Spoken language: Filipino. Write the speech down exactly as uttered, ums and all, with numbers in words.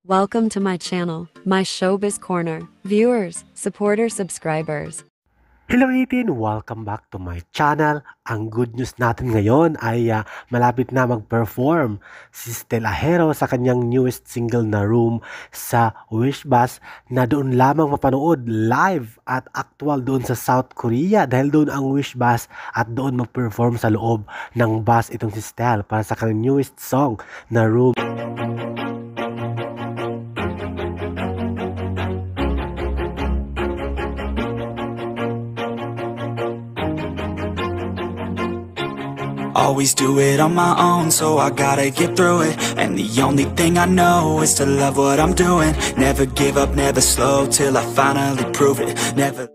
Welcome to my channel, my Showbiz Corner. Viewers, supporters, subscribers. Hello eighteen! Welcome back to my channel. Ang good news natin ngayon ay uh, malapit na mag-perform si Stella Hero sa kanyang newest single na Room sa Wish Bus na doon lamang mapanood live at actual doon sa South Korea dahil doon ang Wish Bus at doon mag-perform sa loob ng bus itong si Stella para sa kanyang newest song na Room. Always do it on my own, so I gotta get through it. And the only thing I know is to love what I'm doing. Never give up, never slow, till I finally prove it. Never